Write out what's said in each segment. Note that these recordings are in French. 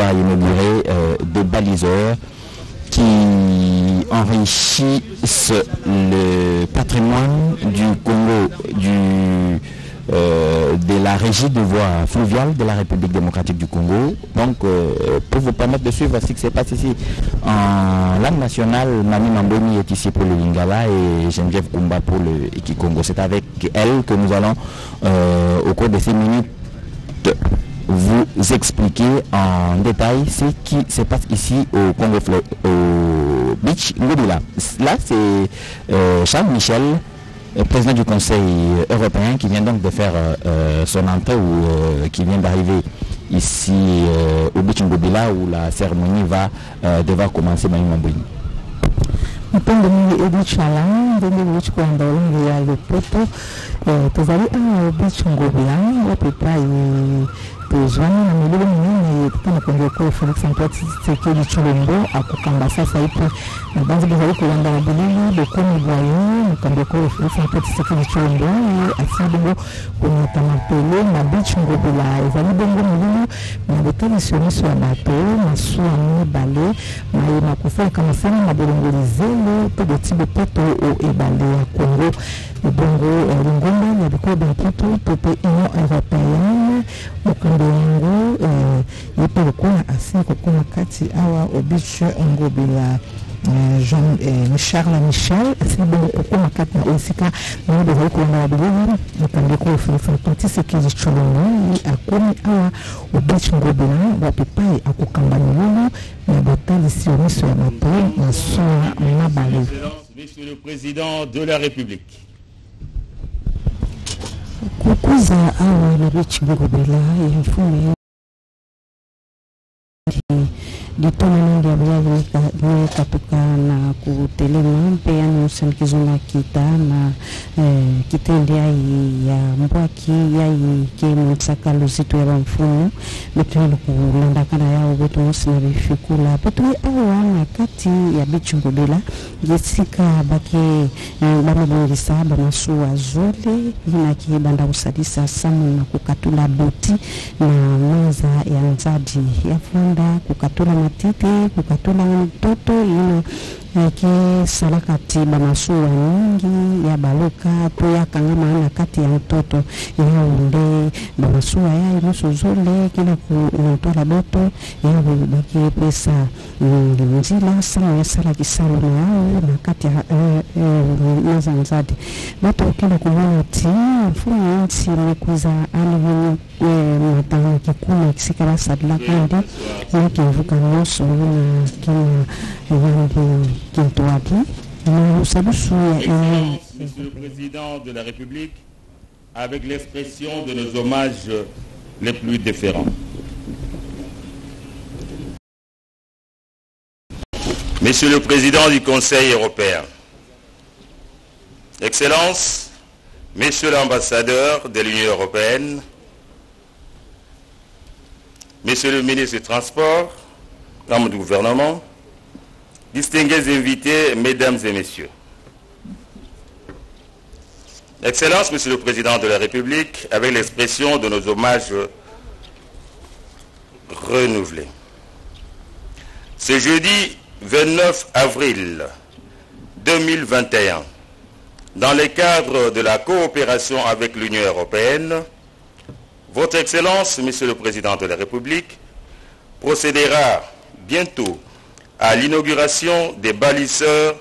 va inaugurer des baliseurs qui enrichissent le patrimoine du Congo, de la régie de voie fluviale de la République démocratique du Congo. Donc, pour vous permettre de suivre ce qui se passe ici en langue nationale, Mami Mamboni est ici pour le Lingala et Geneviève Kumba pour le Ikikongo. C'est avec elle que nous allons, au cours de ces minutes, vous expliquer en détail ce qui se passe ici au Congo, au Beach Ngobila. Là, c'est Charles Michel, président du Conseil européen, qui vient donc de faire son entrée ou qui vient d'arriver ici au Beach Ngobila où la cérémonie va devoir commencer. Então, eu vou te falar, eu vou te contar o Poto, tu vai ao Beach Ngobila, o Pepa e tuzwana na mililo minene tupana kwenye kwa Felix Antoine Tshisekedi Tshilombo akukamba sasa ipo na banzi bizali kulanda wabililo dokoni bwayo mkambe kwa Felix Antoine Tshisekedi Tshilombo asibongo kwenye tamapele na Beach Ngobila ezali bongo mililo na botali siomiso ya bato masuwa mibale maye makufala kama sana na bolongolizelo to botibo poto o ebale ya Congo bongo lingomba ya biko benputo tope Union Européenne mukando yango yepele kuna asiko kuna kati awa Beach Ngobila Jean Charles Michel asiko bongo kuna kati na osika na bezali kuna bilili mukando ko Felix Tshisekedi Tshilombo akomi awa Beach Ngobila bapepai akukamba milulu na botali siomiso ya bato na soa mabale. Monsieur le Président de la République, kukuza awa na Beach Ngobila yafune ditona mingi ya katuka na kutelema mpe ya nusanikizuna kita na kitendi ya mbwaki ya ke mtsaka luzito ya mfumo betu kulandakana yao betu musina bifikula betu awa na kati ya Beach Ngobila yesika bake bamabongisa bamasuwa zole ina kibanda usadisa samu na kukatula boti na maza ya nzadi ya funda kukatula matiti kukatula mtoto ino ke salakati bamasuwa nyingi ya baluka to ya kangama na kati ya mtoto ya unde bamasuwa ya inusu zole kila kutola boto ya baki pesa njila sana ya sala kisalo na yao na kati ya mazanzadi bato kila kuwana ti mfumo nchi mekuza ani matanga kikuna kisika la sadla kandi na kivuka noso na kina yangu kintuaki na sabusu ya Monsieur le Président de la République, avec l'expression de nos hommages les plus déférents. Monsieur le Président du Conseil européen, Excellences, Messieurs l'ambassadeur de l'Union européenne, Monsieur le ministre des Transports, membres du gouvernement, distingués invités, Mesdames et Messieurs. Excellence, Monsieur le Président de la République, avec l'expression de nos hommages renouvelés. Ce jeudi 29 avril 2021, dans le cadre de la coopération avec l'Union européenne, Votre Excellence, Monsieur le Président de la République, procédera bientôt à l'inauguration des baliseurs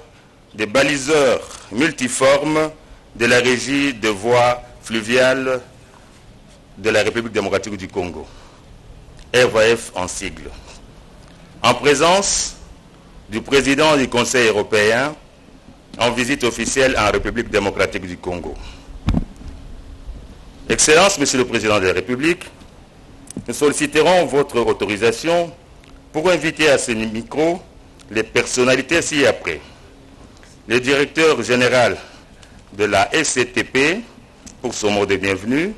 multiformes de la régie de voies fluviales de la République démocratique du Congo, RVF en sigle, en présence du président du Conseil européen en visite officielle en République démocratique du Congo. Excellence, Monsieur le Président de la République, nous solliciterons votre autorisation pour inviter à ce micro les personnalités ci-après. Le directeur général de la SCTP pour son mot de bienvenue,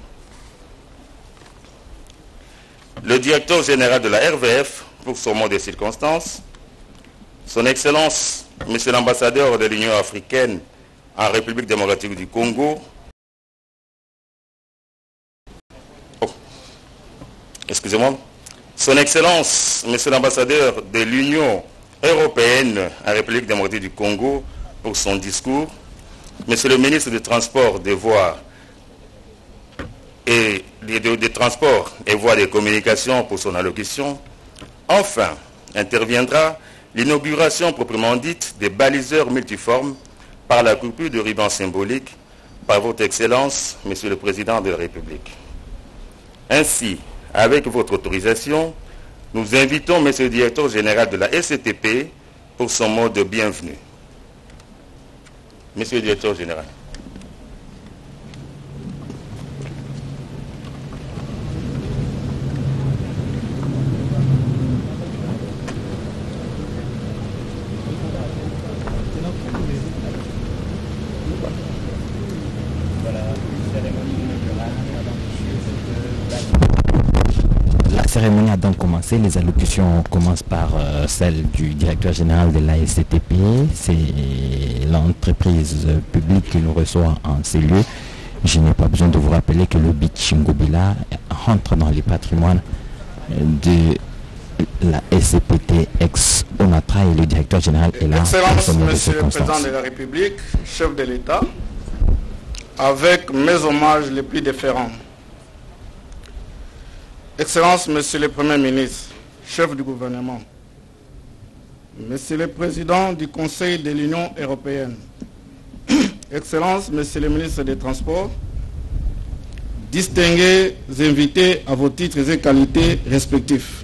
le directeur général de la RVF pour son mot de circonstance, son Excellence, Monsieur l'ambassadeur de l'Union africaine en République démocratique du Congo, excusez-moi, Son Excellence, Monsieur l'ambassadeur de l'Union européenne en République démocratique du Congo pour son discours, Monsieur le ministre des Transports, des Voies et des Transports et Voies de Communication pour son allocution. Enfin, interviendra l'inauguration proprement dite des baliseurs multiformes par la coupure de ruban symbolique par votre Excellence, Monsieur le Président de la République. Ainsi, avec votre autorisation, nous invitons Monsieur le Directeur Général de la SCTP pour son mot de bienvenue. Monsieur le Directeur Général. La cérémonie a donc commencé. Les allocutions commencent par celle du directeur général de la SCTP. C'est l'entreprise publique qui nous reçoit en ces lieux. Je n'ai pas besoin de vous rappeler que le beach Ngobila rentre dans les patrimoines de la SCPT ex-ONATRA et le directeur général est là. Excellence, Monsieur le Président de la République, chef de l'État, avec mes hommages les plus déférents. Excellence, Monsieur le Premier ministre, chef du gouvernement, Monsieur le Président du Conseil de l'Union européenne, Excellence, Monsieur le ministre des Transports, distingués invités à vos titres et qualités respectifs.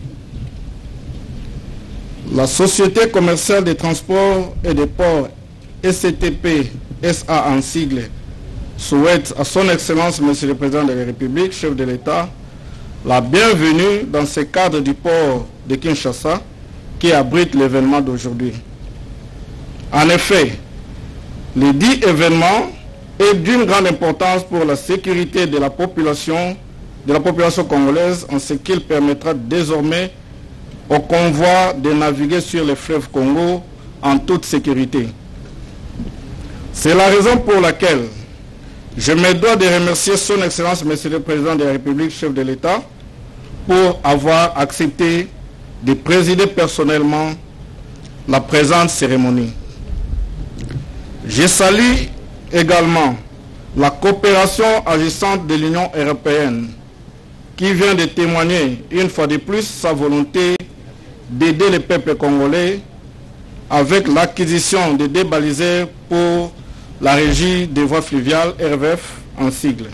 La Société commerciale des transports et des ports SCTP SA en sigle souhaite à son Excellence, Monsieur le Président de la République, chef de l'État, la bienvenue dans ce cadre du port de Kinshasa qui abrite l'événement d'aujourd'hui. En effet, le dit événement est d'une grande importance pour la sécurité de la population congolaise en ce qu'il permettra désormais au convoi de naviguer sur le fleuve Congo en toute sécurité. C'est la raison pour laquelle je me dois de remercier son Excellence, Monsieur le Président de la République, chef de l'État, pour avoir accepté de présider personnellement la présente cérémonie. Je salue également la coopération agissante de l'Union européenne qui vient de témoigner une fois de plus sa volonté d'aider le peuple congolais avec l'acquisition de débaliseurs pour la régie des voies fluviales, RVF en sigle.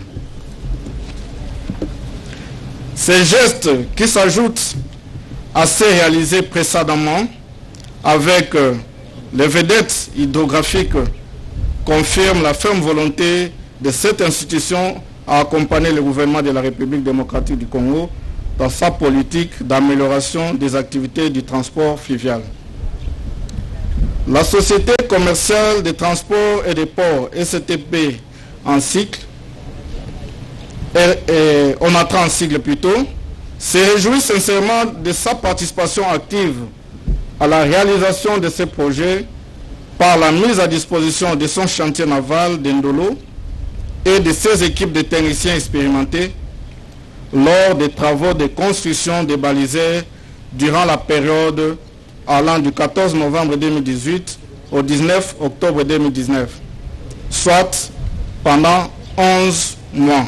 Ces gestes qui s'ajoutent à ceux réalisés précédemment avec les vedettes hydrographiques confirment la ferme volonté de cette institution à accompagner le gouvernement de la République démocratique du Congo dans sa politique d'amélioration des activités du transport fluvial. La Société commerciale des transports et des ports, SCTP en cycle, ONATRA en sigle plutôt, se réjouit sincèrement de sa participation active à la réalisation de ces projets par la mise à disposition de son chantier naval d'Indolo et de ses équipes de techniciens expérimentés lors des travaux de construction des baliseurs durant la période allant du 14 novembre 2018 au 19 octobre 2019, soit pendant 11 mois.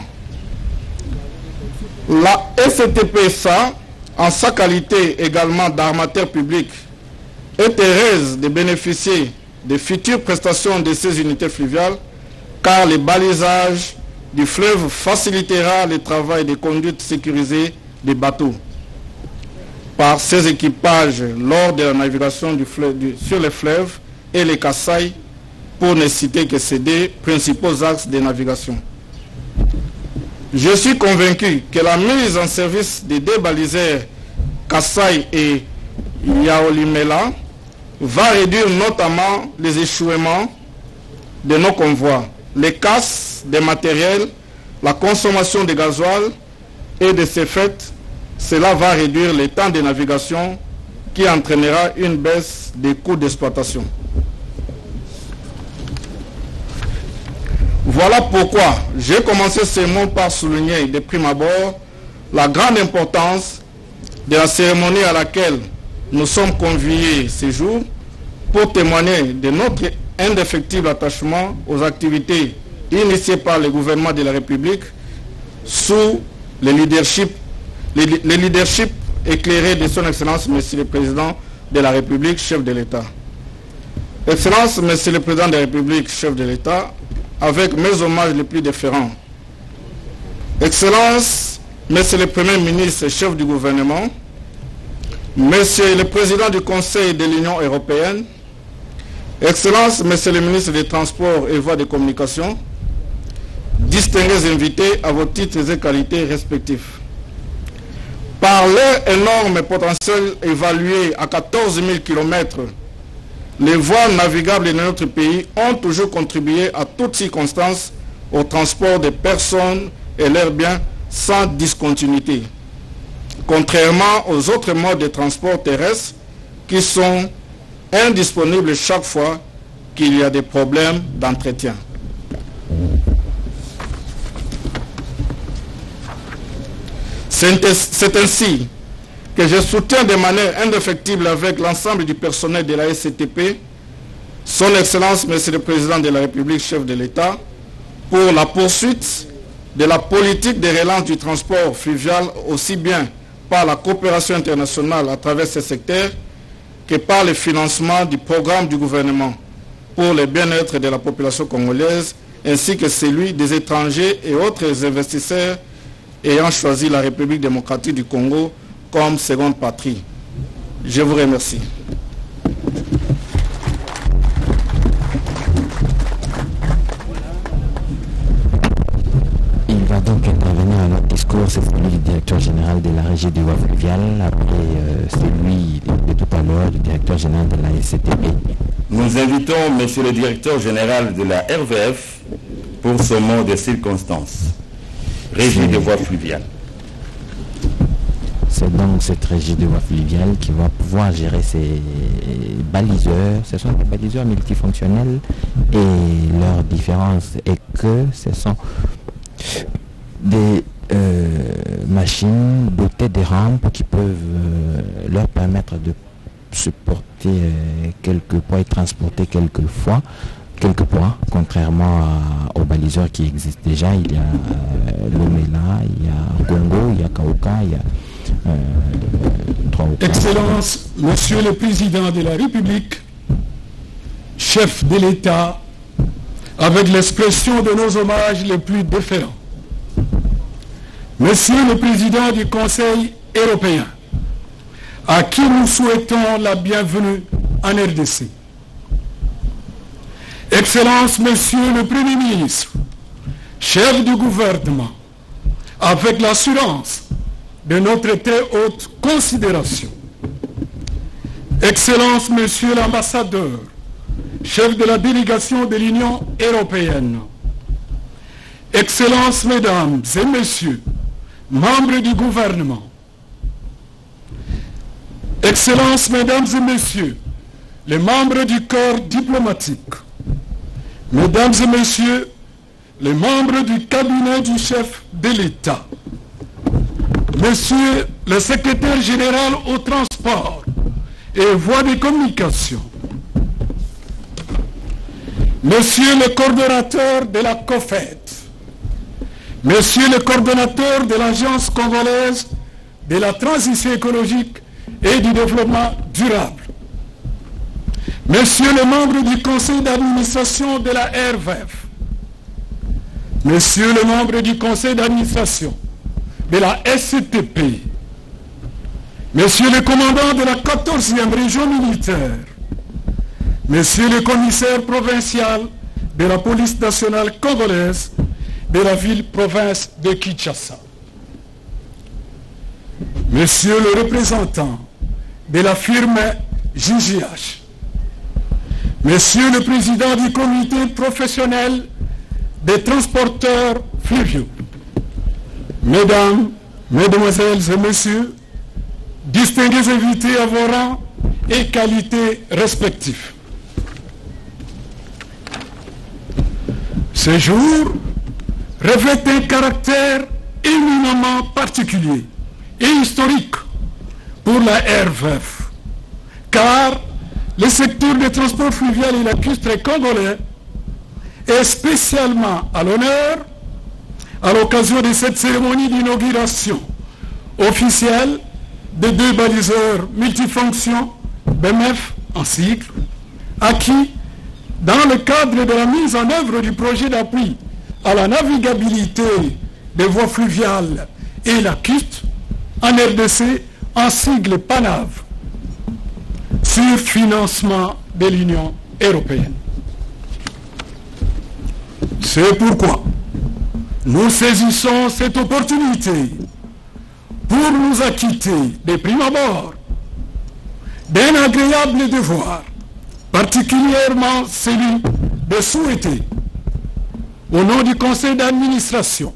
La SCTP-SA, en sa qualité également d'armateur public, est heureuse de bénéficier des futures prestations de ces unités fluviales car le balisage du fleuve facilitera le travail de conduite sécurisée des bateaux par ces équipages lors de la navigation sur les fleuves et les Kasaï, pour ne citer que ces deux principaux axes de navigation. Je suis convaincu que la mise en service des deux baliseurs Kasaï et Yaolimela va réduire notamment les échouements de nos convois, les casses des matériels, la consommation de gasoil et de ce fait, cela va réduire le temps de navigation qui entraînera une baisse des coûts d'exploitation. Voilà pourquoi j'ai commencé ce mot par souligner de prime abord la grande importance de la cérémonie à laquelle nous sommes conviés ce jour pour témoigner de notre indéfectible attachement aux activités initiées par le gouvernement de la République sous le leadership éclairé de son Excellence, Monsieur le Président de la République, chef de l'État. Excellence, Monsieur le Président de la République, chef de l'État, avec mes hommages les plus déférents. Excellence, Monsieur le Premier ministre, chef du gouvernement, Monsieur le Président du Conseil de l'Union européenne, Excellence, Monsieur le ministre des Transports et Voies de Communication, distingués invités à vos titres et qualités respectifs. Par leur énorme potentiel évalué à 14 000 km, les voies navigables de notre pays ont toujours contribué à toutes circonstances au transport des personnes et leurs biens sans discontinuité, contrairement aux autres modes de transport terrestre qui sont indisponibles chaque fois qu'il y a des problèmes d'entretien. C'est ainsi que je soutiens de manière indéfectible avec l'ensemble du personnel de la SCTP, son Excellence, Monsieur le Président de la République, chef de l'État, pour la poursuite de la politique de relance du transport fluvial, aussi bien par la coopération internationale à travers ce secteur que par le financement du programme du gouvernement pour le bien-être de la population congolaise, ainsi que celui des étrangers et autres investisseurs ayant choisi la République démocratique du Congo comme seconde patrie. Je vous remercie. Il va donc intervenir à notre discours, c'est celui du directeur général de la régie des voies fluviales, après celui de tout à l'heure du directeur général de la SCTP. Nous invitons Monsieur le directeur général de la RVF pour ce mot de circonstance. Régie des voies fluviales. C'est donc cette régie de voies fluviales qui va pouvoir gérer ces baliseurs. Ce sont des baliseurs multifonctionnels et leur différence est que ce sont des machines dotées de rampes qui peuvent leur permettre de supporter quelques poids et transporter quelques poids, contrairement aux baliseurs qui existent déjà. Il y a Lomela, il y a Congo, il y a Kauka, il y a Excellence, Monsieur le Président de la République, chef de l'État, avec l'expression de nos hommages les plus déférents. Monsieur le Président du Conseil européen, à qui nous souhaitons la bienvenue en RDC. Excellence, Monsieur le Premier ministre, chef du gouvernement, avec l'assurance de notre très haute considération. Excellence, Monsieur l'ambassadeur, chef de la délégation de l'Union européenne. Excellences, Mesdames et Messieurs, membres du gouvernement. Excellences, Mesdames et Messieurs, les membres du corps diplomatique. Mesdames et Messieurs, les membres du cabinet du chef de l'État. Monsieur le secrétaire général au transport et voies de communication. Monsieur le coordonnateur de la COFED. Monsieur le coordonnateur de l'Agence congolaise de la transition écologique et du développement durable. Monsieur le membre du conseil d'administration de la RVF. Monsieur le membre du conseil d'administration de la SCTP. Monsieur le commandant de la 14e région militaire. Monsieur le commissaire provincial de la police nationale congolaise de la ville-province de Kinshasa. Monsieur le représentant de la firme JGH. Monsieur le président du comité professionnel des transporteurs fluviaux. Mesdames, Mesdemoiselles et Messieurs, distingués invités à vos rangs et qualités respectifs. Ce jour revêt un caractère éminemment particulier et historique pour la RVF, car le secteur des transports fluvial et lacustres congolais est spécialement à l'honneur à l'occasion de cette cérémonie d'inauguration officielle des 2 baliseurs multifonctions BMF en cycle, acquis dans le cadre de la mise en œuvre du projet d'appui à la navigabilité des voies fluviales et lacustres en RDC en sigle PANAV, sur financement de l'Union européenne. C'est pourquoi nous saisissons cette opportunité pour nous acquitter de prime abord d'un agréable devoir, particulièrement celui de souhaiter, au nom du conseil d'administration,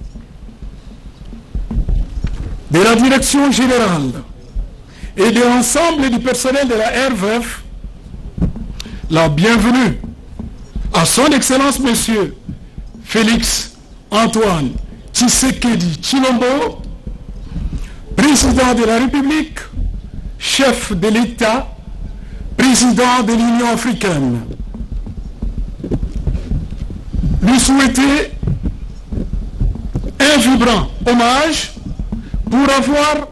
de la direction générale et de l'ensemble du personnel de la RVF, la bienvenue à son Excellence Monsieur Félix Antoine Tshisekedi Tshilombo, président de la République, chef de l'État, président de l'Union africaine. Lui souhaiter un vibrant hommage pour avoir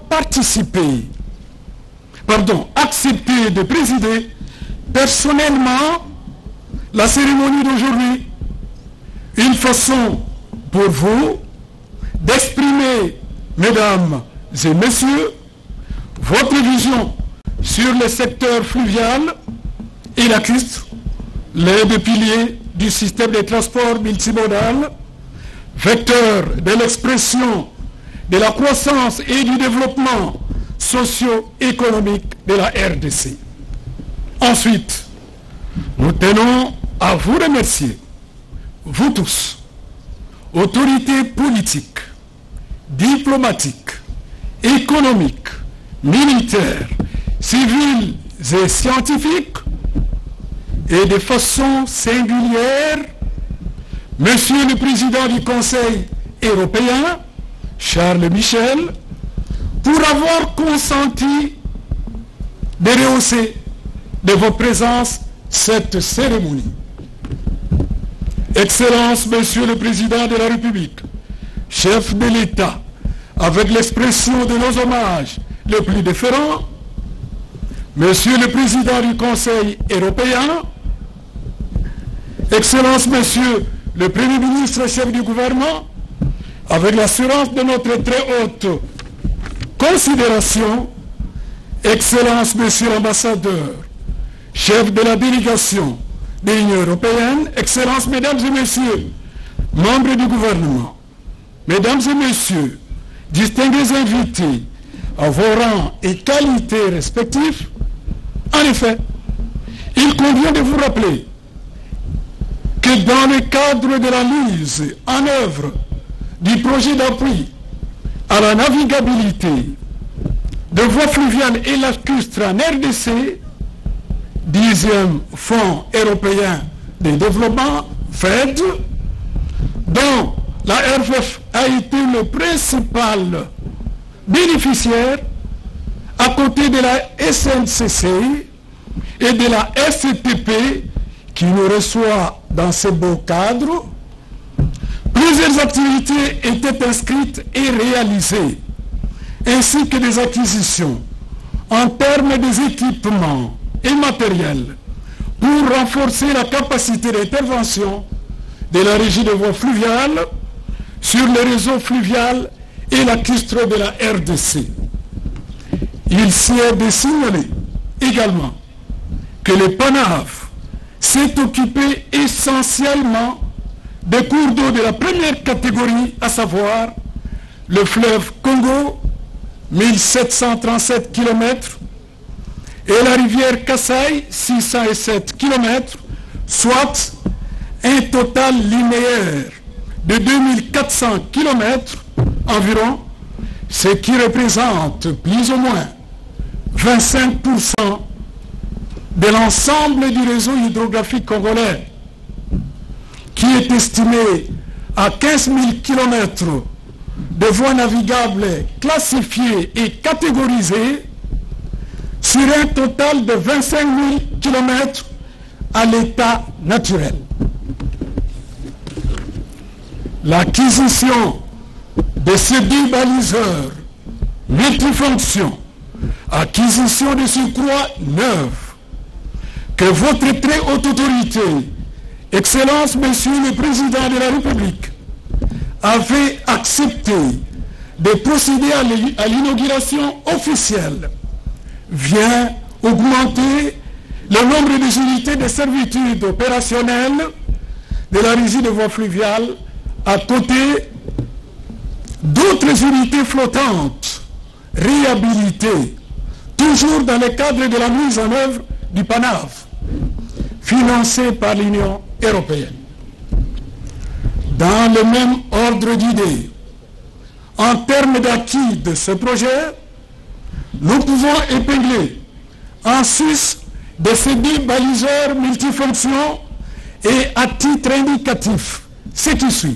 accepté de présider personnellement la cérémonie d'aujourd'hui. Une façon pour vous d'exprimer, mesdames et messieurs, votre vision sur le secteur fluvial et lacustre, les 2 piliers du système de transport multimodal, vecteur de l'expression de la croissance et du développement socio-économique de la RDC. Ensuite, nous tenons à vous remercier, vous tous, autorités politiques, diplomatiques, économiques, militaires, civiles et scientifiques, et de façon singulière, Monsieur le Président du Conseil européen, Charles Michel, pour avoir consenti de rehausser de vos présences cette cérémonie. Excellence, Monsieur le Président de la République, chef de l'État, avec l'expression de nos hommages les plus déférents, Monsieur le Président du Conseil européen, Excellence, Monsieur le Premier ministre, chef du gouvernement, avec l'assurance de notre très haute considération, Excellence, Monsieur l'ambassadeur, chef de la délégation de l'Union européenne, Excellences, Mesdames et Messieurs, membres du gouvernement, Mesdames et Messieurs, distingués invités à vos rangs et qualités respectifs, en effet, il convient de vous rappeler que dans le cadre de la mise en œuvre du projet d'appui à la navigabilité de voies fluviales et lacustres en RDC, 10e Fonds européen de développement, FED, dont la RVF a été le principal bénéficiaire à côté de la SNCC et de la STP qui nous reçoit dans ce beau cadre. Plusieurs activités étaient inscrites et réalisées, ainsi que des acquisitions en termes des équipements et matériels pour renforcer la capacité d'intervention de la régie de voies fluviales sur le réseau fluvial et lacustre de la RDC. Il s'y est de signaler également que le PANAV s'est occupé essentiellement des cours d'eau de la première catégorie, à savoir le fleuve Congo, 1737 km, et la rivière Kasaï, 607 km, soit un total linéaire de 2400 km environ, ce qui représente plus ou moins 25% de l'ensemble du réseau hydrographique congolais, qui est estimé à 15 000 km de voies navigables classifiées et catégorisées, sur un total de 25 000 km à l'état naturel. L'acquisition de ces 2 baliseurs multifonctions, acquisition de surcroît neuve, que votre très haute autorité, Excellence, Monsieur le Président de la République, avait accepté de procéder à l'inauguration officielle, vient augmenter le nombre des unités de servitude opérationnelle de la régie de voies fluviales à côté d'autres unités flottantes réhabilitées, toujours dans le cadre de la mise en œuvre du PANAF, financé par l'Union européenne. Dans le même ordre d'idées, en termes d'acquis de ce projet, nous pouvons épingler en sus de ces 2 baliseurs multifonctions et à titre indicatif ce qui suit.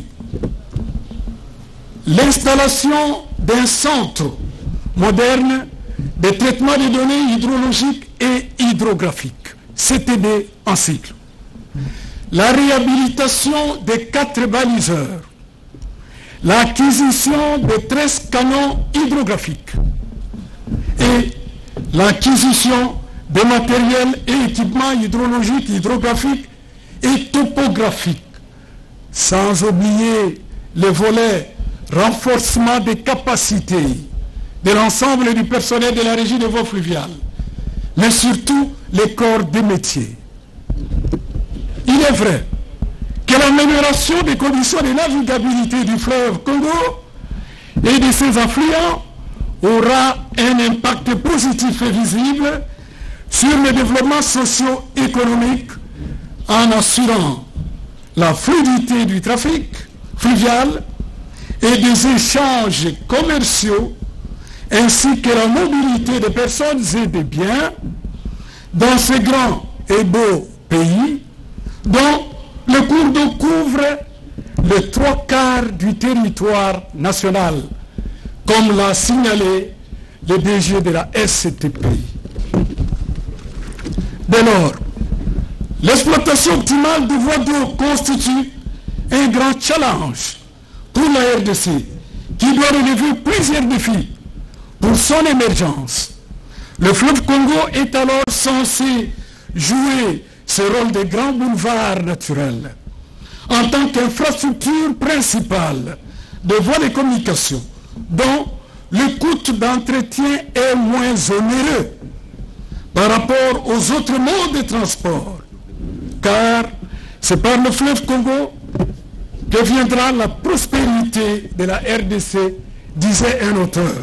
L'installation d'un centre moderne de traitement des données hydrologiques et hydrographiques, CTD en cycle. La réhabilitation des 4 baliseurs, l'acquisition de 13 canons hydrographiques et l'acquisition de matériel et équipements hydrologiques, hydrographiques et topographiques, sans oublier le volet renforcement des capacités de l'ensemble du personnel de la régie de voies fluviales, mais surtout les corps des métiers. Il est vrai que l'amélioration des conditions de navigabilité du fleuve Congo et de ses affluents aura un impact positif et visible sur le développement socio-économique en assurant la fluidité du trafic fluvial et des échanges commerciaux ainsi que la mobilité des personnes et des biens dans ce grand et beau pays dont le cours d'eau couvre les 3/4 du territoire national, comme l'a signalé le DG de la SCTP. Dès lors, l'exploitation optimale des voies d'eau constitue un grand challenge pour la RDC, qui doit relever plusieurs défis pour son émergence. Le fleuve Congo est alors censé jouer ce rôle de grand boulevard naturel en tant qu'infrastructure principale de voies de communication dont le coût d'entretien est moins onéreux par rapport aux autres modes de transport, car c'est par le fleuve Congo que viendra la prospérité de la RDC, disait un auteur.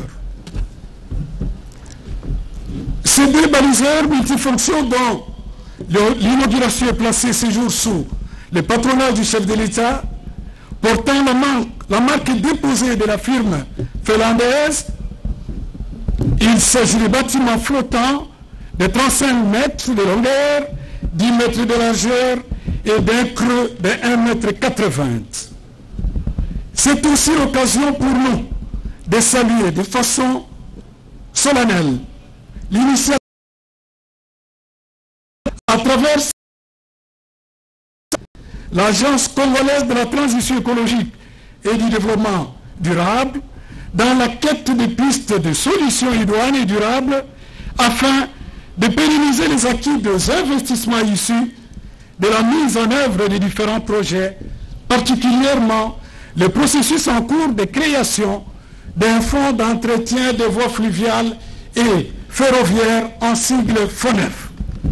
Ces 2 baliseurs multifonctions dont l'inauguration est placée ce jour sous le patronage du chef de l'État, portant la marque déposée de la firme finlandaise, il s'agit de bâtiments flottants de 35 mètres de longueur, 10 mètres de largeur et d'un creux de 1,80 m. C'est aussi l'occasion pour nous de saluer de façon solennelle l'initiative à travers l'Agence congolaise de la transition écologique et du développement durable dans la quête des pistes de solutions idoines et durables afin de pérenniser les acquis des investissements issus de la mise en œuvre des différents projets, particulièrement le processus en cours de création d'un fonds d'entretien des voies fluviales et ferroviaires en sigle FONEF.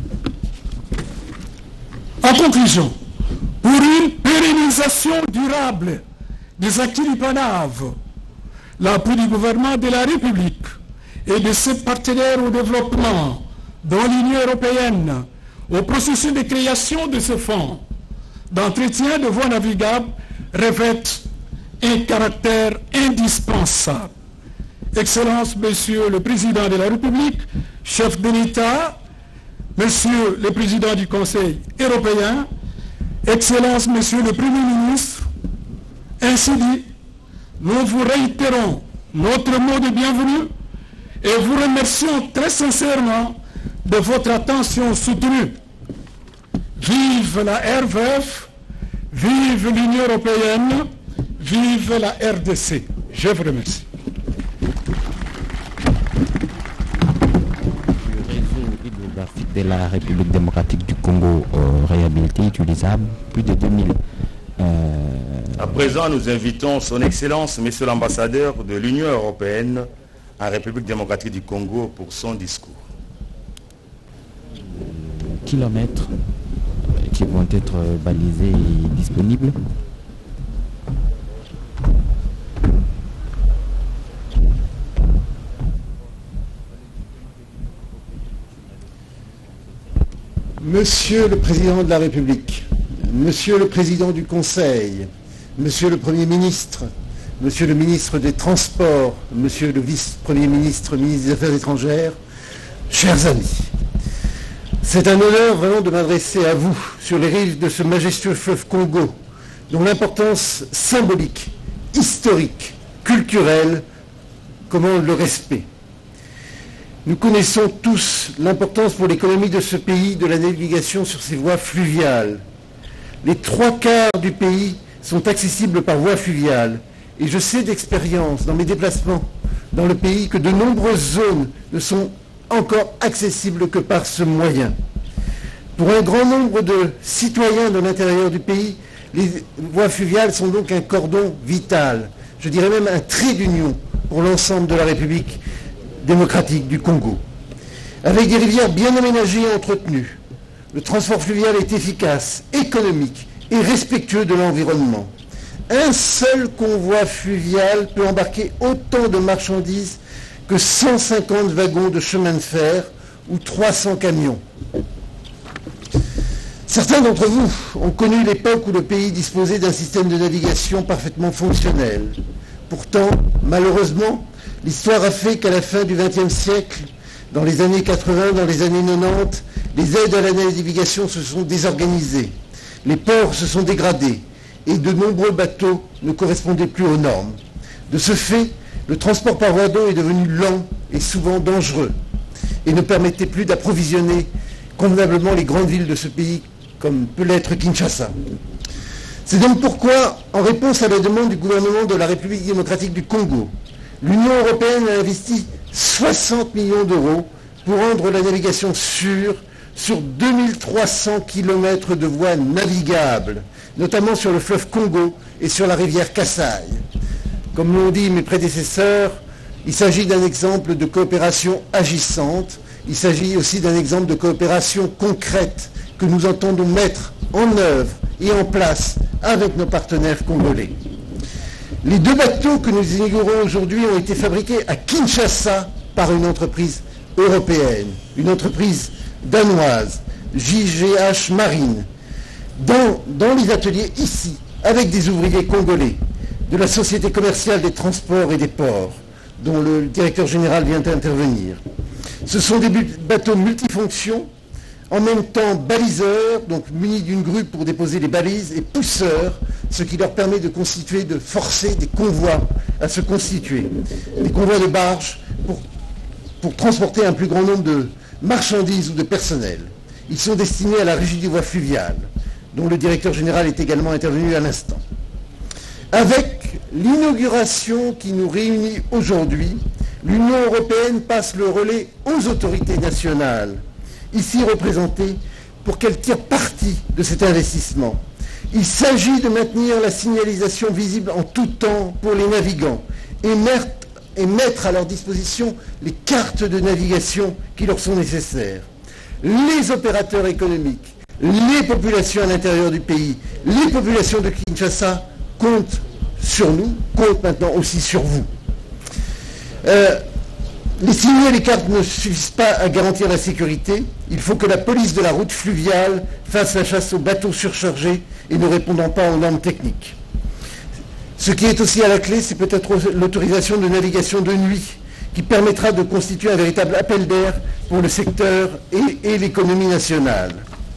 En conclusion, pour une pérennisation durable des acquis du PANAV, l'appui du gouvernement de la République et de ses partenaires au développement, dont l'Union européenne, au processus de création de ce fonds d'entretien de voies navigables revêtent un caractère indispensable. Excellence, Monsieur le Président de la République, chef de l'État, Monsieur le Président du Conseil européen, Excellence, Monsieur le Premier ministre, ainsi dit, nous vous réitérons notre mot de bienvenue et vous remercions très sincèrement de votre attention soutenue. Vive la RVF, vive l'Union européenne, vive la RDC. Je vous remercie. Le réseau hydrographique de la République démocratique du Congo réhabilité, utilisable, plus de 2000. À présent, nous invitons son Excellence, Monsieur l'ambassadeur de l'Union européenne en République démocratique du Congo pour son discours. Kilomètres qui vont être balisés et disponibles. Monsieur le Président de la République, Monsieur le Président du Conseil, Monsieur le Premier ministre, Monsieur le ministre des Transports, Monsieur le Vice-Premier ministre, ministre des Affaires étrangères, chers amis, c'est un honneur vraiment de m'adresser à vous sur les rives de ce majestueux fleuve Congo, dont l'importance symbolique, historique, culturelle commande le respect. Nous connaissons tous l'importance pour l'économie de ce pays de la navigation sur ses voies fluviales. Les 3/4 du pays sont accessibles par voie fluviale. Et je sais d'expérience dans mes déplacements dans le pays que de nombreuses zones ne sont encore accessibles que par ce moyen. Pour un grand nombre de citoyens de l'intérieur du pays, les voies fluviales sont donc un cordon vital, je dirais même un trait d'union pour l'ensemble de la République démocratique du Congo. Avec des rivières bien aménagées et entretenues, le transport fluvial est efficace, économique et respectueux de l'environnement. Un seul convoi fluvial peut embarquer autant de marchandises que 150 wagons de chemin de fer ou 300 camions. Certains d'entre vous ont connu l'époque où le pays disposait d'un système de navigation parfaitement fonctionnel. Pourtant, malheureusement, l'histoire a fait qu'à la fin du XXe siècle, dans les années 80, dans les années 90, les aides à la navigation se sont désorganisées, les ports se sont dégradés et de nombreux bateaux ne correspondaient plus aux normes. De ce fait, le transport par voie d'eau est devenu lent et souvent dangereux et ne permettait plus d'approvisionner convenablement les grandes villes de ce pays comme peut l'être Kinshasa. C'est donc pourquoi, en réponse à la demande du gouvernement de la République démocratique du Congo, l'Union européenne a investi 60 millions d'euros pour rendre la navigation sûre sur 2300 km de voies navigables, notamment sur le fleuve Congo et sur la rivière Kasaï. Comme l'ont dit mes prédécesseurs, il s'agit d'un exemple de coopération agissante, il s'agit aussi d'un exemple de coopération concrète que nous entendons mettre en œuvre et en place avec nos partenaires congolais. Les 2 bateaux que nous inaugurons aujourd'hui ont été fabriqués à Kinshasa par une entreprise européenne, une entreprise danoise, JGH Marine, dans les ateliers ici, avec des ouvriers congolais, de la Société commerciale des transports et des ports, dont le directeur général vient d'intervenir. Ce sont des bateaux multifonctions, en même temps baliseurs, donc munis d'une grue pour déposer les balises, et pousseurs, ce qui leur permet de forcer des convois à se constituer, des convois de barges pour transporter un plus grand nombre de marchandises ou de personnel. Ils sont destinés à la régie des voies fluviales, dont le directeur général est également intervenu à l'instant. Avec l'inauguration qui nous réunit aujourd'hui, l'Union européenne passe le relais aux autorités nationales, ici représentées, pour qu'elles tirent parti de cet investissement. Il s'agit de maintenir la signalisation visible en tout temps pour les navigants et mettre à leur disposition les cartes de navigation qui leur sont nécessaires. Les opérateurs économiques, les populations à l'intérieur du pays, les populations de Kinshasa comptent sur nous, comptent maintenant aussi sur vous. Les signaux et les cartes ne suffisent pas à garantir la sécurité. Il faut que la police de la route fluviale fasse la chasse aux bateaux surchargés et ne répondant pas aux normes techniques. Ce qui est aussi à la clé, c'est peut-être l'autorisation de navigation de nuit qui permettra de constituer un véritable appel d'air pour le secteur et l'économie nationale.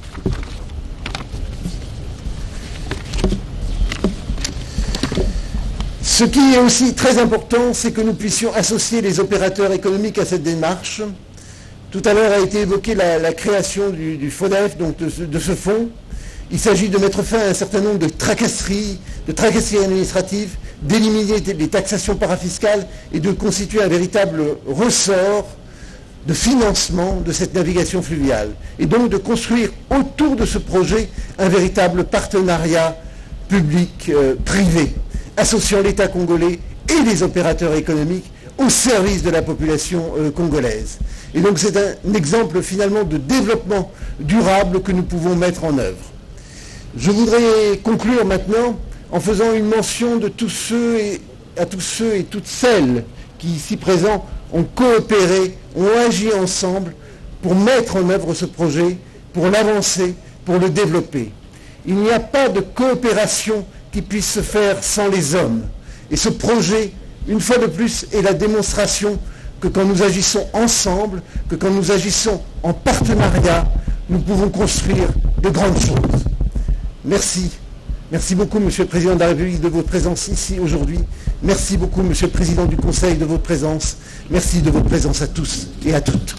Ce qui est aussi très important, c'est que nous puissions associer les opérateurs économiques à cette démarche. Tout à l'heure a été évoquée la création du FONEF, donc de ce fonds. Il s'agit de mettre fin à un certain nombre de tracasseries administratives, d'éliminer les taxations parafiscales et de constituer un véritable ressort de financement de cette navigation fluviale. Et donc de construire autour de ce projet un véritable partenariat public-privé, associant l'État congolais et les opérateurs économiques au service de la population congolaise. Et donc c'est un exemple finalement de développement durable que nous pouvons mettre en œuvre. Je voudrais conclure maintenant en faisant une mention de tous ceux et toutes celles qui ici présents ont coopéré, ont agi ensemble pour mettre en œuvre ce projet, pour l'avancer, pour le développer. Il n'y a pas de coopération qui puisse se faire sans les hommes. Et ce projet, une fois de plus, est la démonstration que quand nous agissons ensemble, que quand nous agissons en partenariat, nous pouvons construire de grandes choses. Merci. Merci beaucoup, Monsieur le Président de la République, de votre présence ici aujourd'hui. Merci beaucoup, Monsieur le Président du Conseil, de votre présence. Merci de votre présence à tous et à toutes.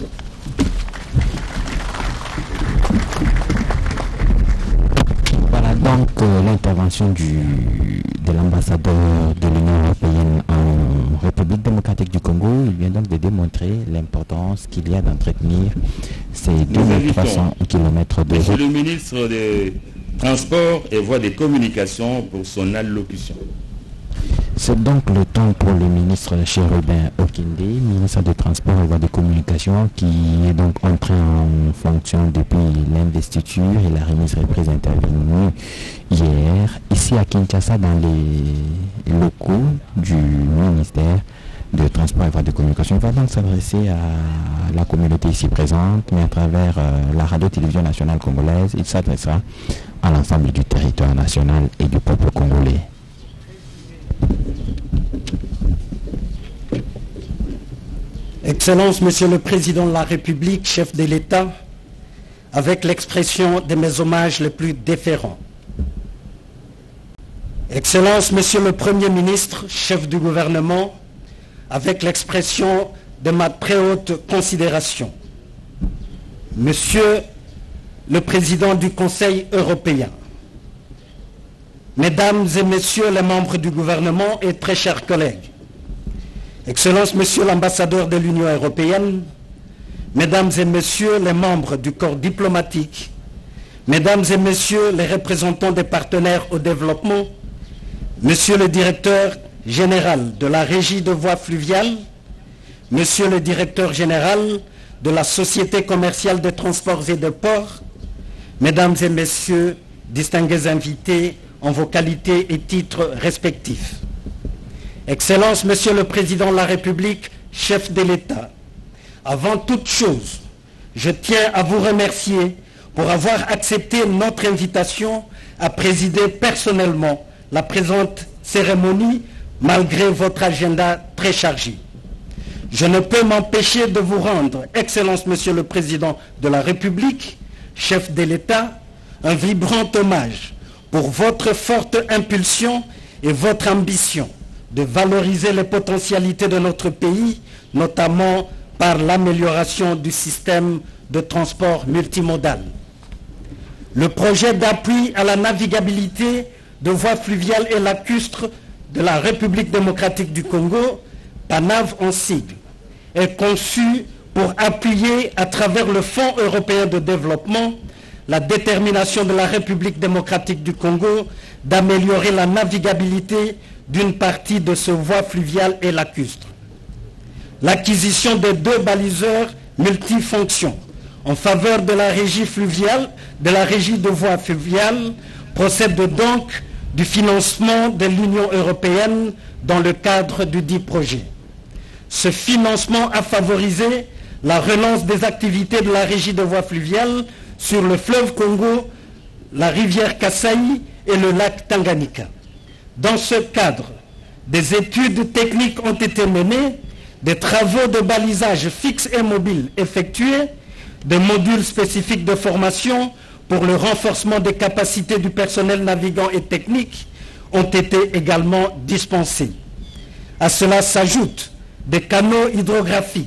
Voilà donc l'intervention de l'ambassadeur de l'Union européenne en République démocratique du Congo. Il vient donc de démontrer l'importance qu'il y a d'entretenir ces 2300 km de route. Monsieur le ministre des Transports et Voies de Communication pour son allocution. C'est donc le temps pour le ministre Chérubin Okinde, ministre des Transports et Voies de Communication, qui est donc entré en fonction depuis l'investiture et la remise reprise intervenue hier, ici à Kinshasa, dans les locaux du ministère de Transport et Voies de Communication. Il va donc s'adresser à la communauté ici présente, mais à travers la radio-télévision nationale congolaise, il s'adressera à l'ensemble du territoire national et du peuple congolais. Excellence, Monsieur le Président de la République, chef de l'État, avec l'expression de mes hommages les plus déférents. Excellence, Monsieur le Premier ministre, chef du gouvernement, avec l'expression de ma très haute considération. Monsieur le Président du Conseil européen, Mesdames et Messieurs les membres du gouvernement et très chers collègues, Excellence, Monsieur l'ambassadeur de l'Union européenne, Mesdames et Messieurs les membres du corps diplomatique, Mesdames et Messieurs les représentants des partenaires au développement, Monsieur le directeur général de la Régie de voies fluviales, Monsieur le directeur général de la Société commerciale de transports et de ports, Mesdames et Messieurs, distingués invités en vos qualités et titres respectifs. Excellence, Monsieur le Président de la République, chef de l'État, avant toute chose, je tiens à vous remercier pour avoir accepté notre invitation à présider personnellement la présente cérémonie malgré votre agenda très chargé. Je ne peux m'empêcher de vous rendre, Excellence, Monsieur le Président de la République, chef de l'État, un vibrant hommage pour votre forte impulsion et votre ambition de valoriser les potentialités de notre pays, notamment par l'amélioration du système de transport multimodal. Le projet d'appui à la navigabilité de voies fluviales et lacustres de la République démocratique du Congo, PANAV en sigle, est conçu pour appuyer à travers le Fonds européen de développement la détermination de la République démocratique du Congo d'améliorer la navigabilité d'une partie de ces voies fluviales et lacustres. L'acquisition des 2 baliseurs multifonctions en faveur de la régie fluviale, de la régie de voies fluviales, procède donc du financement de l'Union européenne dans le cadre du dit projet. Ce financement a favorisé la relance des activités de la régie de voies fluviales sur le fleuve Congo, la rivière Kasaï et le lac Tanganyika. Dans ce cadre, des études techniques ont été menées, des travaux de balisage fixe et mobile effectués, des modules spécifiques de formation pour le renforcement des capacités du personnel navigant et technique ont été également dispensés. À cela s'ajoutent des canaux hydrographiques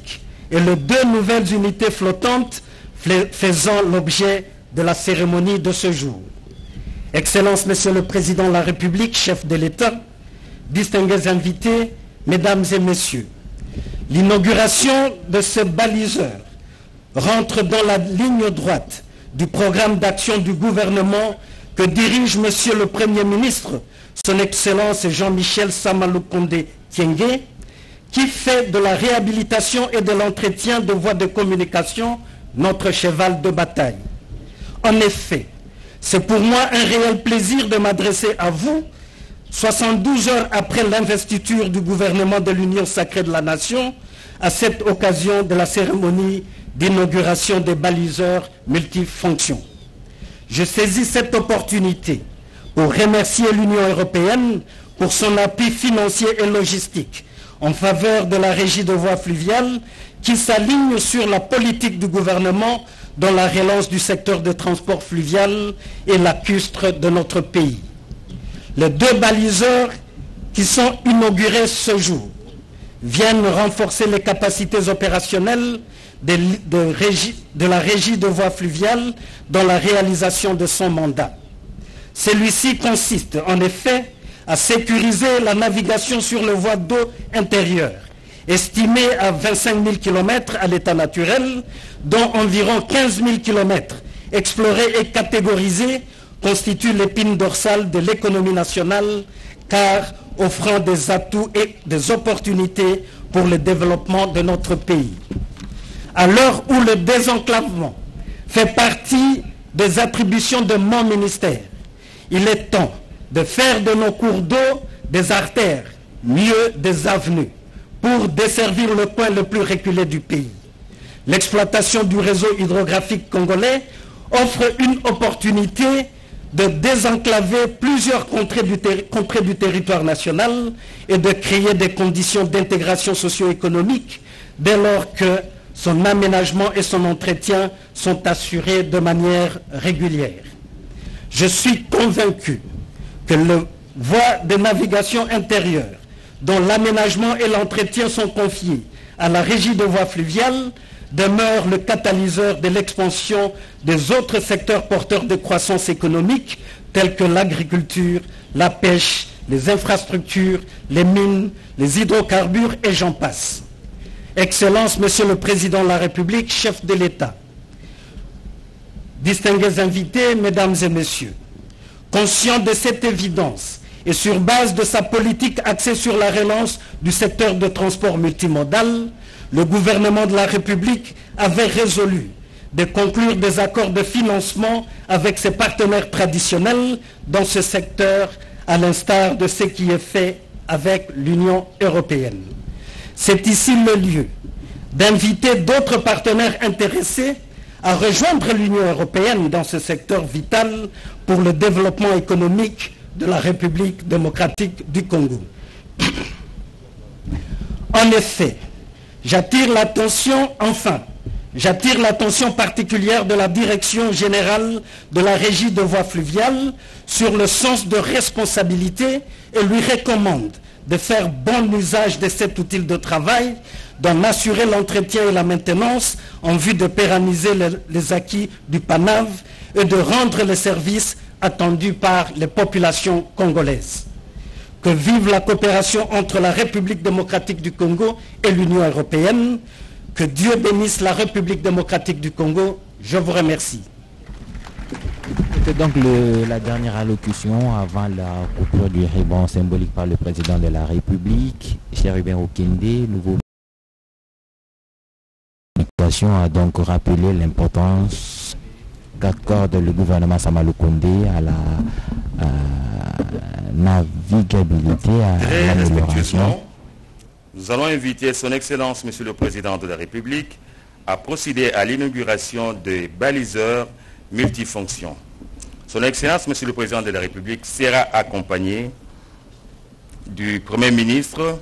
et les 2 nouvelles unités flottantes faisant l'objet de la cérémonie de ce jour. Excellence, Monsieur le Président de la République, chef de l'État, distingués invités, Mesdames et Messieurs, l'inauguration de ce baliseur rentre dans la ligne droite du programme d'action du gouvernement que dirige Monsieur le Premier ministre, Son Excellence Jean-Michel Samalukonde Kyenge, qui fait de la réhabilitation et de l'entretien de voies de communication notre cheval de bataille. En effet, c'est pour moi un réel plaisir de m'adresser à vous, 72 heures après l'investiture du gouvernement de l'Union sacrée de la Nation, à cette occasion de la cérémonie d'inauguration des baliseurs multifonctions. Je saisis cette opportunité pour remercier l'Union européenne pour son appui financier et logistique en faveur de la régie de voies fluviales qui s'aligne sur la politique du gouvernement dans la relance du secteur de transport fluvial et lacustre de notre pays. Les 2 baliseurs qui sont inaugurés ce jour viennent renforcer les capacités opérationnelles de la régie de voies fluviales dans la réalisation de son mandat. Celui-ci consiste en effet à sécuriser la navigation sur les voies d'eau intérieures, estimées à 25 000 km à l'état naturel, dont environ 15 000 km explorés et catégorisés constituent l'épine dorsale de l'économie nationale, car offrant des atouts et des opportunités pour le développement de notre pays. À l'heure où le désenclavement fait partie des attributions de mon ministère, il est temps de faire de nos cours d'eau des artères, mieux des avenues, pour desservir le coin le plus reculé du pays. L'exploitation du réseau hydrographique congolais offre une opportunité de désenclaver plusieurs contrées du territoire national et de créer des conditions d'intégration socio-économique dès lors que son aménagement et son entretien sont assurés de manière régulière. Je suis convaincu que les voies de navigation intérieure dont l'aménagement et l'entretien sont confiés à la régie de voies fluviales demeure le catalyseur de l'expansion des autres secteurs porteurs de croissance économique tels que l'agriculture, la pêche, les infrastructures, les mines, les hydrocarbures et j'en passe. Excellence, Monsieur le Président de la République, chef de l'État, distingués invités, Mesdames et Messieurs, conscient de cette évidence et sur base de sa politique axée sur la relance du secteur de transport multimodal, le gouvernement de la République avait résolu de conclure des accords de financement avec ses partenaires traditionnels dans ce secteur, à l'instar de ce qui est fait avec l'Union européenne. C'est ici le lieu d'inviter d'autres partenaires intéressés à rejoindre l'Union européenne dans ce secteur vital pour le développement économique de la République démocratique du Congo. En effet, j'attire l'attention particulière de la Direction générale de la régie de voies fluviales sur le sens de responsabilité et lui recommande de faire bon usage de cet outil de travail, d'en assurer l'entretien et la maintenance en vue de pérenniser les acquis du PANAV et de rendre les services attendus par les populations congolaises. Que vive la coopération entre la République démocratique du Congo et l'Union européenne. Que Dieu bénisse la République démocratique du Congo. Je vous remercie. C'était donc la dernière allocution avant la coupure du ruban symbolique par le président de la République, Cherubin Okende. Nouveau a donc rappelé l'importance qu'accorde le gouvernement Samalukonde à la navigabilité, à l'amélioration. Nous allons inviter son Excellence, Monsieur le Président de la République, à procéder à l'inauguration des baliseurs multifonctions. Son Excellence, Monsieur le Président de la République, sera accompagné du Premier ministre,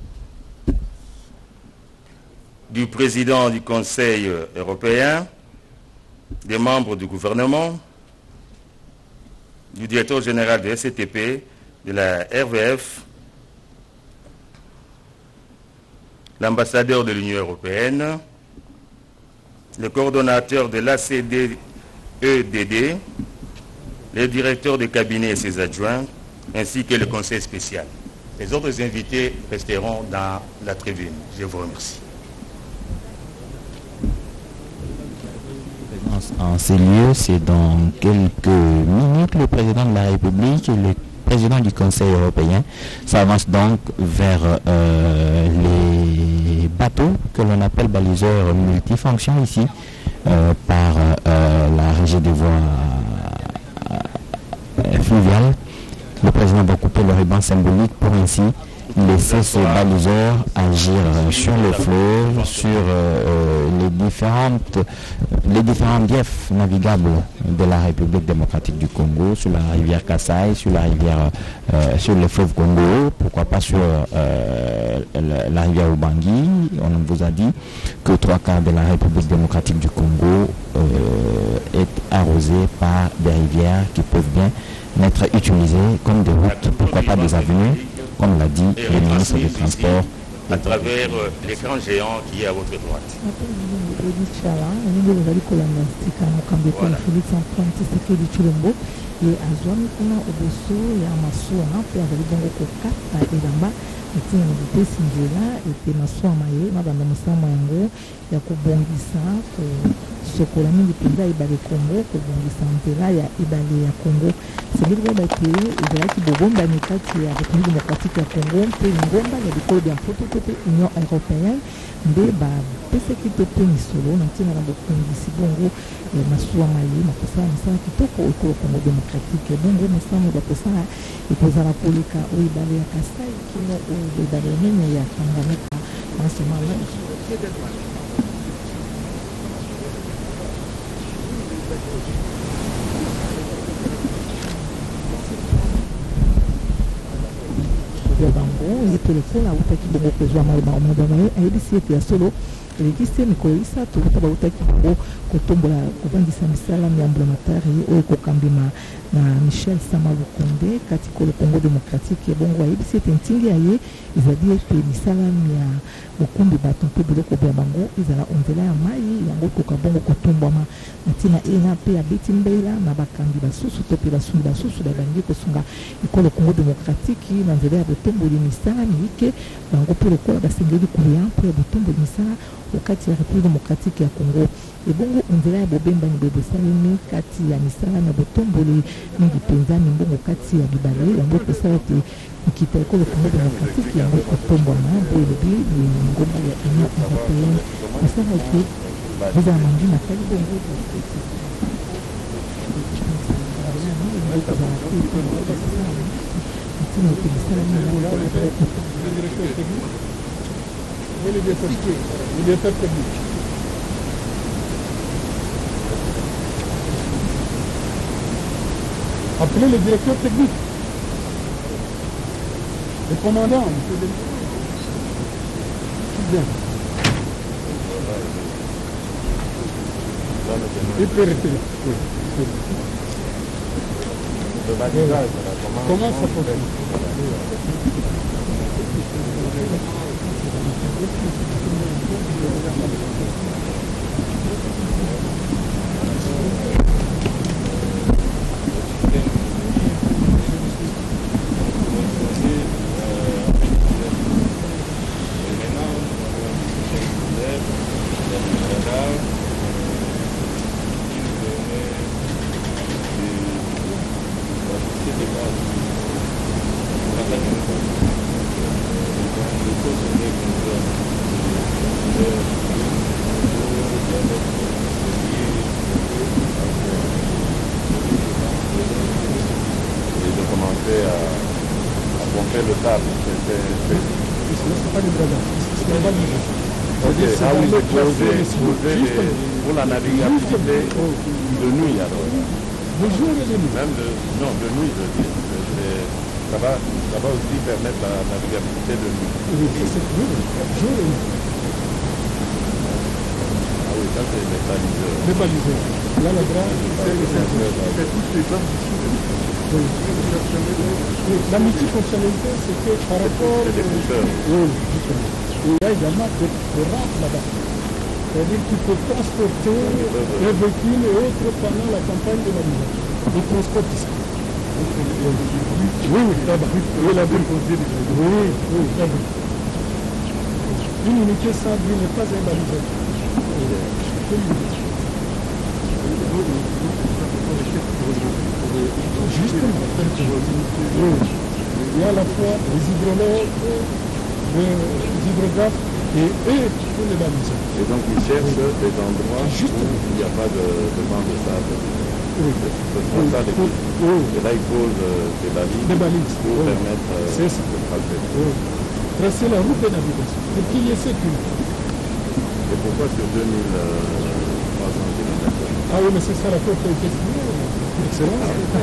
du Président du Conseil européen, des membres du gouvernement, du directeur général de SCTP, de la RVF, l'ambassadeur de l'Union européenne, le coordonnateur de l'ACD-EDD, le directeur de cabinet et ses adjoints, ainsi que le conseil spécial. Les autres invités resteront dans la tribune. Je vous remercie. En ces lieux, c'est dans quelques minutes le président de la République et le président du Conseil européen s'avance donc vers les bateaux que l'on appelle baliseurs multifonctions ici par la régie des voies fluviales. Le président va couper le ruban symbolique pour ainsi laisser ces baliseurs agir sur le fleuve, sur les différents biefs navigables de la République démocratique du Congo, sur la rivière Kasaï, sur le fleuve Congo, pourquoi pas sur la rivière Ubangi. On vous a dit que 3/4 de la République démocratique du Congo est arrosé par des rivières qui peuvent bien être utilisées comme des routes, pourquoi pas des avenues, comme l'a dit le ministre des Transports. À travers l'écran géant qui est à votre droite. etina mabutesi nzela ete masuama ye mabanda mosama yango ya kobongisa kosokola mingi mpenza ebale Congo, kobongisa nzela ya ebale ya Congo. Sebili koyeba ete ezalaki bobombani kati ya République démocratique ya Congo mpe ngomba ya bikolo bya mpoto to mpe Union européenne nde bapesaki to mpe misolo na ntina na bokongisi bongo masuama ye na kosala misala kitoko ekolo Congo démocratique. Bongo mosamo bakosala ekozala koleka oyo ebale ya Kasai kino oyo ebale monene ya Tanganyika nationale. ya bango ye telefone awutaki bongo kozwa maloba omaloba na ye ayebisi ete ya solo elekisi mikolo 3 ata bawutaki bongo kotombola kobangisa misala miambulamatari oyo ekokambima na Michel Sama Lukonde kati kolo Congo démocratique. Bongo ayebisi ete ntingi ya ye ezali ete misala ya bokumbi bato mpe biloko bya bango ezala onzela ya mai yango koka bongo kotombwama na ntina ena mpe abeti mbela na bakambi basusu to mpe basungi basusu babangi kosunga ekolo Congo démocratique na nzela ya botomboli misala miyike bango mpe lokola basengeli koya mpo ya botomboli misala okati ya République démocratique ya Congo. Ebongo nzela ya bobembani boye bosalemi kati ya misala na botomboli mingi mpenza mimbongo kati ya bibale yango ekosala ete okita ekolo Congo démocratique yango kotombwana boye elobi ngomba ya Union européenne kosala ete ezala mangi na tali bongo ntina ete misala Appelez le directeur technique, le commandant, bien. Il peut rester là. Comment ça fonctionne? Pour la navigabilité de nuit alors. De jour et de nuit. Même de nuit, je dis. Ça va aussi permettre la navigabilité de nuit. Oui, jour et nuit. Ah oui, ça c'est les baliseurs. Les baliseurs. Là, la grande, C'est toutes les barres dessous. la multifonctionnalité, c'est que par rapport C'est des pousseurs. il y a également des rampes là-bas. C'est-à-dire qu'il faut transporter les véhicules et autres pendant la campagne de la mise. Le transport ici. Oui, là-bas. Oui, là-bas. Oui, là-bas. Une unité sans bruit n'est pas un baliseur. Justement. Oui. Il y a à la fois les hydrologues, les hydrographes et eux pour les baliseurs. Et donc ils cherchent des endroits où il n'y a pas de bande de sable. Oui. Et là ils posent des balises pour permettre de tracer. Oui. Tracer la route de navigation pour qu'il y ait sécurité. Et pourquoi sur 2300 km? Ah oui, mais c'est ça la faute qui a été signée. Excellent.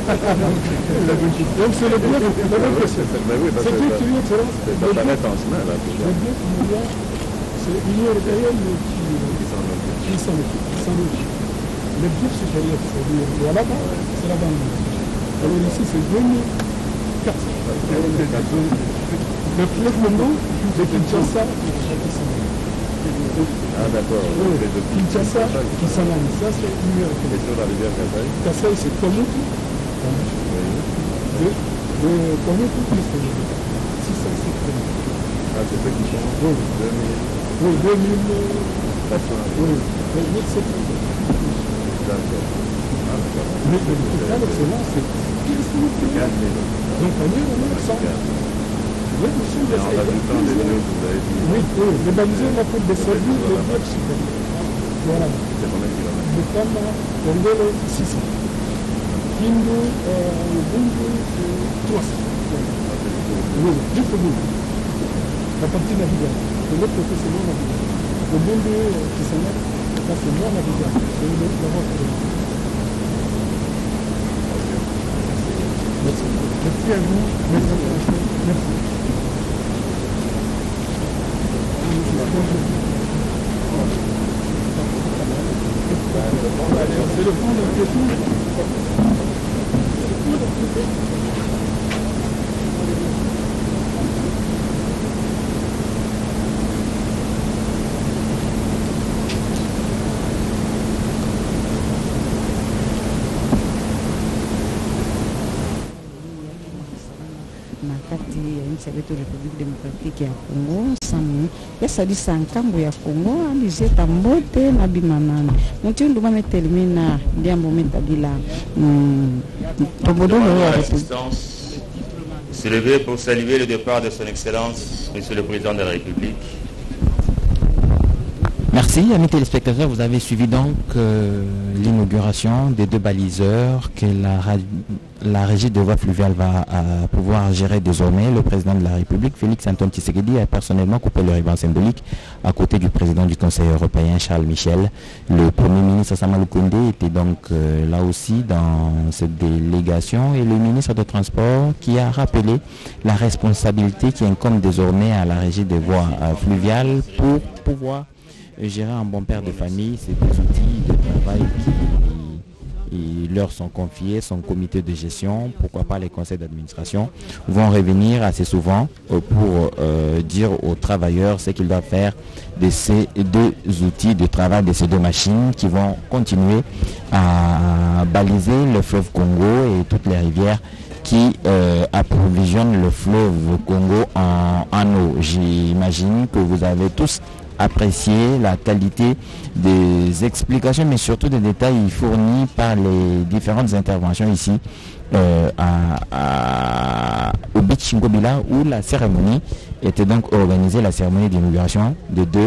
Donc c'est le bien de la question. C'est qui excellence? Ça paraît en chemin là. Le bien qu'il y a, c'est l'Union européenne qui s'en occupe. Le bien supérieur, c'est-à-dire là-bas, c'est là-bas. Alors ici, c'est 2400. Le fleuve Congo de Kinshasa, ah d'accord. Kinshasa, qui s'en va. Ça, c'est l'Union européenne. Et sur la rivière Kasaï? Kasaï, c'est Komutu. De Komutu plus 607 km. Ah, c'est ceux qui sont 2000. Oui, 2400. Oui, 1700. D'accord. Mais le total, c'est 15 000 km. Donc, on est 100. Oui, en rajoutant les lieux que vous avez dit. Oui, les baliseurs là pour desservir le bloc supérieur. Voilà. C'est combien de kilomètres? Le Kama, Ondelo, 600. Kindu, Bundu, 300. Oui, juste au bout. La partie navigable. De l'autre côté, c'est non navigable. Le Bundu, qui s'en est, là, c'est non navigable. C'est une autre d'abord. Merci. Merci à vous. Merci. C'est le fond de la question. na kati ya nchi yetu Republique Democratique ya Congo samu yasalisa nkambo ya Congo alizeta mbote na bimanana mutindu mametelimina ndiambo metadila tobodolo ya République se lever pour saluer le départ de son Excellence Monsieur le Président de la République. Merci, amis téléspectateurs. Vous avez suivi donc l'inauguration des 2 baliseurs que la régie de voie fluviale va pouvoir gérer désormais. Le président de la République, Félix Antoine Tshisekedi, a personnellement coupé le ruban symbolique à côté du président du Conseil européen, Charles Michel. Le Premier ministre Sama Lukonde était donc là aussi dans cette délégation et le ministre des Transports qui a rappelé la responsabilité qui incombe désormais à la régie de voie fluviale pour pouvoir gérer un bon père de famille, ces deux outils de travail qui leur sont confiés, son comité de gestion, pourquoi pas les conseils d'administration, vont revenir assez souvent pour dire aux travailleurs ce qu'ils doivent faire de ces 2 outils de travail, de ces 2 machines qui vont continuer à baliser le fleuve Congo et toutes les rivières qui approvisionnent le fleuve Congo en eau. J'imagine que vous avez tous apprécier la qualité des explications mais surtout des détails fournis par les différentes interventions ici au Beach Ngobila où la cérémonie était donc organisée, la cérémonie d'inauguration de 2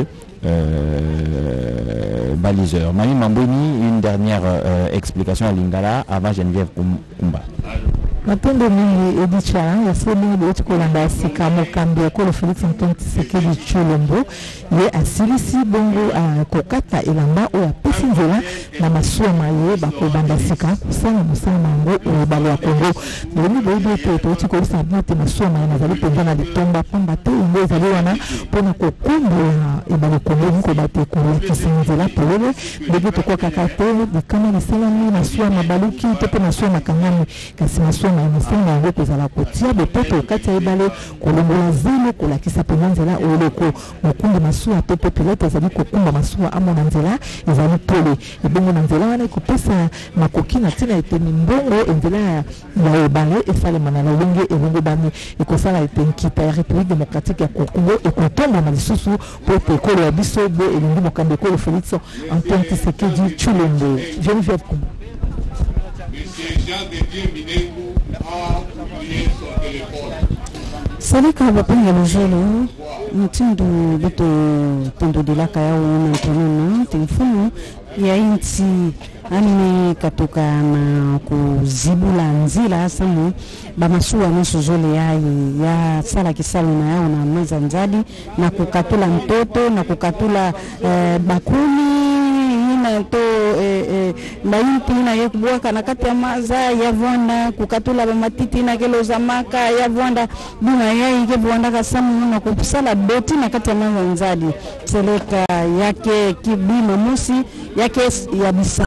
baliseurs. Mami Mamboni, une dernière explication à Lingala avant Geneviève Kumba. Mapendo mingi edicha ya sema boti kolanda sika mokambi ya kolo Félix Antoine Tshisekedi Tshilombo ye asilisi bongo kokata elamba oya pesi nzela na masuama ye bakobanda sika kusana musana mango balo ya Kongo ndomi boibe te to kolisa bote masuama ya nazali penza na litomba pamba te ngo ezali wana pona kokombo ebale Congo ko bate ko kisinzela polele bebe to kwa kakate de kama ni salami na swa mabaluki tepe na swa makangani kasi na swa na msenga ngo kozala kotia be poto kati ebale kolongola zelo kola kisa penanzela oloko mokundi masua pepe pilote zali kokumba masua amona nzela ezali pole ebongo na nzela wana kopesa makoki na tina eteni mbongo nzela ya ebale efale manala longe elongo bani ekosala etenkita ya République démocratique ya Congo ekotomba na lisusu po ekolo ya biso be elingi mokambi ekolo Félix Antoine Tshisekedi Tshilombo. Geneviève Kumba. Salut kabapanga lojelo mtindo beto tondo de la kaya na tonona telefone ya inti amine katoka na kuzibula nzila samu bamasua nusu zole ya sala kisalo na yao na meza nzadi na kukatula mtoto na kukatula bakuli ina to maiti na yekubwaka na kati ya maza ya vonda kukatula bamatiti na kelo za maka ya vonda buna ya ike vonda kasamu na kusala beti na kati ya maza nzadi seleka yake kibima musi yake ya bisa